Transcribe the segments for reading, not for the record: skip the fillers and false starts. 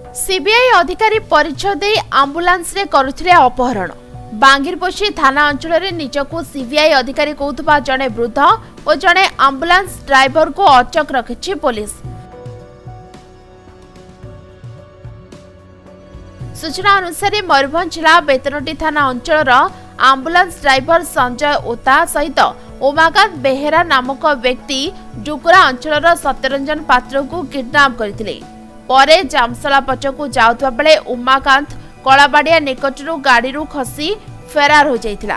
CBI अधिकारी परिचय दे ambulance रे करुथिले अपहरण। बांगिरपोशी थाना अंचल रे निजको सीबीआई अधिकारी कहउथबा जणे वृद्ध और जणे आंबुलांस ड्राइवर को अटक रखिछि पुलिस। सूचना अनुसार मयूरभंज जिला बेतनटी थाना अंचल आंबुलांस ड्राइवर संजय ओता सहित उमाकांत बेहेरा नामक व्यक्ति डुकुरा अंचल सत्यरंजन पात्र को किडनैप करथिले। परे जामसला पछकु जाउथबा बेले उमाकांत कलाबाड़िया निकटरू गाड़ी खसी फेरार हो जाइथिला।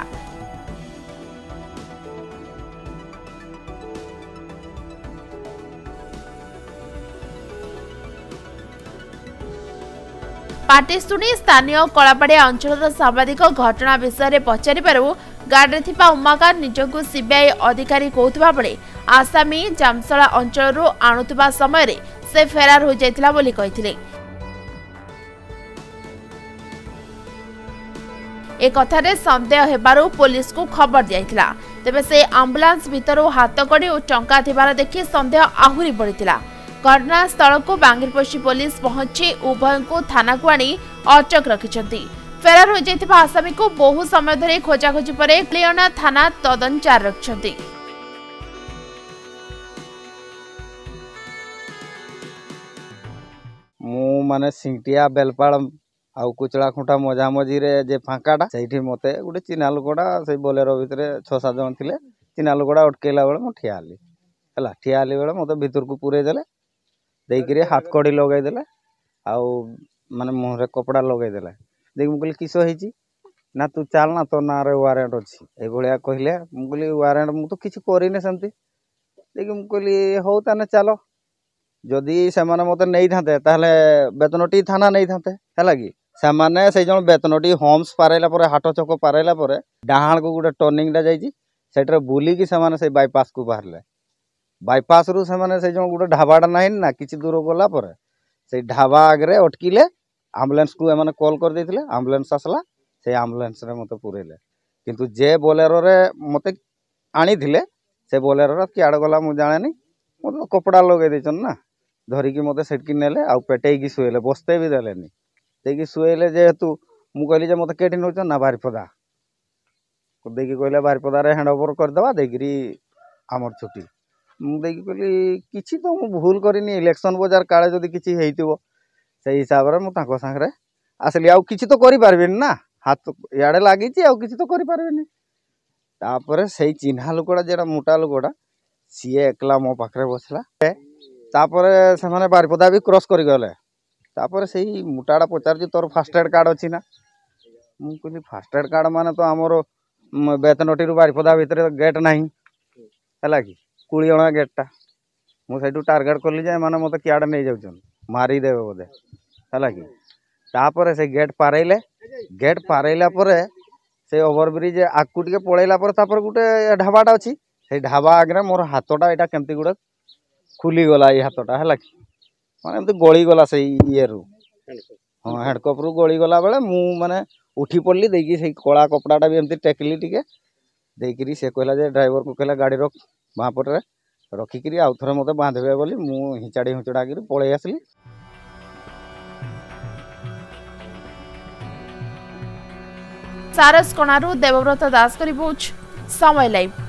पार्टी शुणी स्थानीय कलाबाड़िया अंचल सांबादिक घटना विषय पचारिबारु गाड़ी थिपा उमाकांत निजको सीबीआई अधिकारी कहउथबा बेले आसामी जामसला अंचल आणुथबा समय रे से फेरार हो जाइथिला बोली कहिथिले। ए कथारे संदेह हेबारु पुलिस को खबर दियाइथिला। तेबे से एम्बुलेंस भितरु हाथकड़ी और टंका थिबार देखि संदेह आहुरी बढ़िथिला। घटनास्थल को बांगिरपोशी पुलिस पहुंची उभय को थाना को आनी अटक रखिछंती। फेरार हो जाइथिबा आसामी को बहु समय धरि खोजाखोजी परे क्लियना थाना तदन चार रखिछंती। मु माने सिंटिया बेलपाड़ आउ कुचला खुंटा मजा मझी रे जे फांकाटा सेठी मते गुटे चिन्हा लोकड़ा से बोलेरो भितरे 6-7 जन थिले। चिन्हा लोकड़ा अटकेला बेले मु ठिया आली हला ठिया आली बेले मते भीतर को पुरे देले देइकरी हाथ कड़ी लगाई देले आउ माने मुंह रे कपड़ा लगाई देले। देख मु कहली किसो हेची ना तू चल ना तो ना रे वारंट अछि ए भलिया कहिले। मु कहली वारंट मु तो किछि करिने सेमती। देख मु कहली हो ताने चलो जदि से मते नहीं थाते ताहले बेतनटी थाना नहीं थाते हैला कि से से जन बेतनटी होम्स पारेला परे हाट चक पारेला परे डाहाण को गुटे टर्निंग टा जाईची सेटरे बुली कि से बाईपास को बाहरले। बाईपास रु से जन गुटे ढाबाटा नाही ना किछि दूर गला परे से ढाबा आगरे अटकिले। एम्बुलेंस को एमाने कॉल कर देथिले। एम्बुलेंस आसला से एम्बुलेंस रे मते पुरेले किंतु जे बोलेरो रे मते आनी थिले से बोलेरो रे किआड गला मु जानेनी मते कपड़ा लगे देछन ना धरिकी मते सेटकी नेले आउ पेटेकी सुएले बसते भी देलेनी देकी सुएले जेहेतु मु कहली जे मते केठी नोच ना बारिपदा देकी कहले बारिपदा रे हैंड ओवर कर दबा देकरी हमर छुट्टी। मु देकी कहली किछि तो मु भूल करिनी इलेक्शन बाजार काळे जदी किछि हेइतिबो से हिसाब रे मु ताको संगरे आसली आउ किछि तो करि पारबिन ना हाथ याडे लागिछि आउ किछि तो करि पारबिनी। तापरे सेई चिन्हा लोकड़ा जेडा मोटा लोकड़ा सीए एकला मो पाखरे बसला तापर से माने बारिपदा भी क्रॉस करी गले। तापर सेही मुटाड़ा पचार तोर फास्ट एड कार्ड अछि ना मु कहली फास्ट एड कार्ड माने तो हमरो बेतनटी रु बारिपदा भितरे गेट नाही हैला कि कुळियणा गेटटा मु सेटू टारगेट करली जे माने मते कियाडे नै जाउछन मारी देबे बोदे हैला कि। तापर से गेट पारैला परे से ओवरब्रिज आकु टिके पळैला परे तापर गुटे ढाबाटा अछि से ढाबा आगरे मोर हाथटा एटा केमती गुटे खुली गला ये हाथटा है माने एमती गली गला से ये रु हाँ हेडकप रु गली गला बेले मु माने उठी पड़ली देकी से कला कपड़ाटा भी एमती टेकली टिके देकरी से कहला जे ड्राइवर को कहला गाड़ी रख बाँ पटे रखिकी आउ थे मते बांधबे बोली मु हिचाड़ी हुचड़ा कर पळै आसली। सारस कणारू देवव्रत दास रिपोर्ट समय लाइव।